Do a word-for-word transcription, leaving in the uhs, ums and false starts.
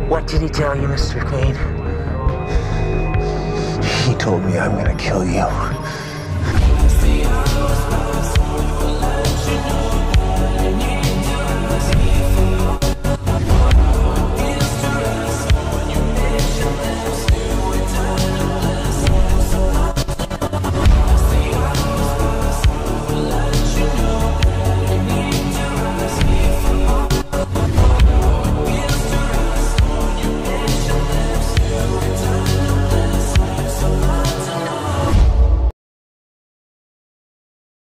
What did he tell you, Mister Clean? He told me I'm gonna kill you.